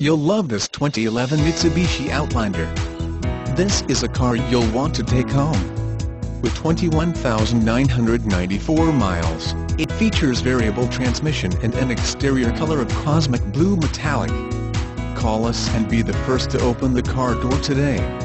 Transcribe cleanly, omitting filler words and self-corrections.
You'll love this 2011 Mitsubishi Outlander. This is a car you'll want to take home. With 21,994 miles, it features variable transmission and an exterior color of cosmic blue metallic. Call us and be the first to open the car door today.